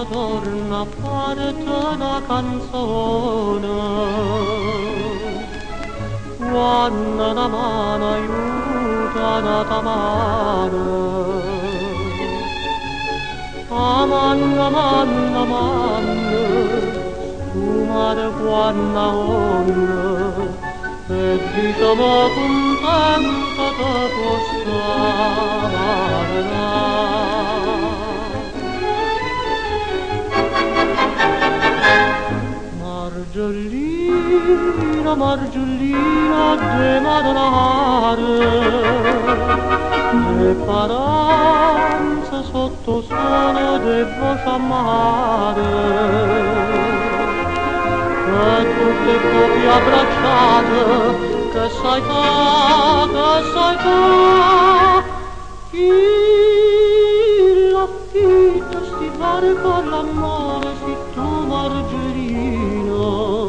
casa torna a farti una canzone. Quando una mano aiuta una mano, amanna, manna, manna, tu mare quando onde, e diciamo contento che può stare. Margiolina, Margiolina, de madonare, le paranze sotto sole de voce amare, e tutte copie abbracciate, che sai fa, chi l'affitta sti fare con l'amore, si tu Margiolina,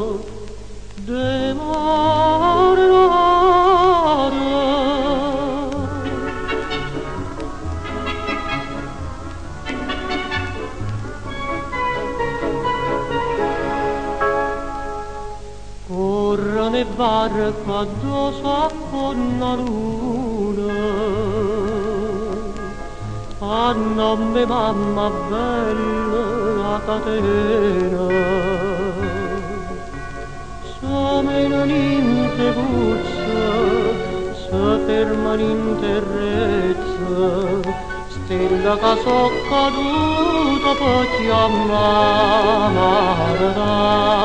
de marare. Corrono e barca addosso a una luna, a nome mamma bella la catena, someno niente puzza, se ferma in terrezza, stella che so caduta poi chiamare.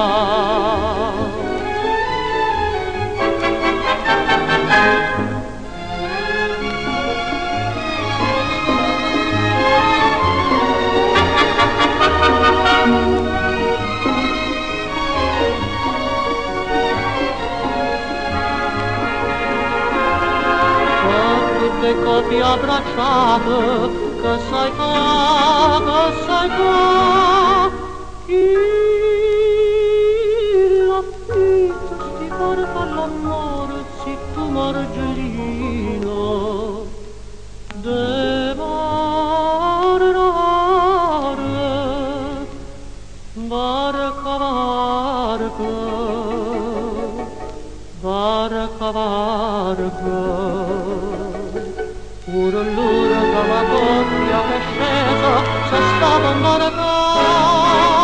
Tutte copie abbracciate, che sai fa, chi l'affitta sti fare fa l'amore, si tu Margiolina, de marare, barca, barca, barca, pure l'ora che la coppia che è scesa, se stava imbarcata.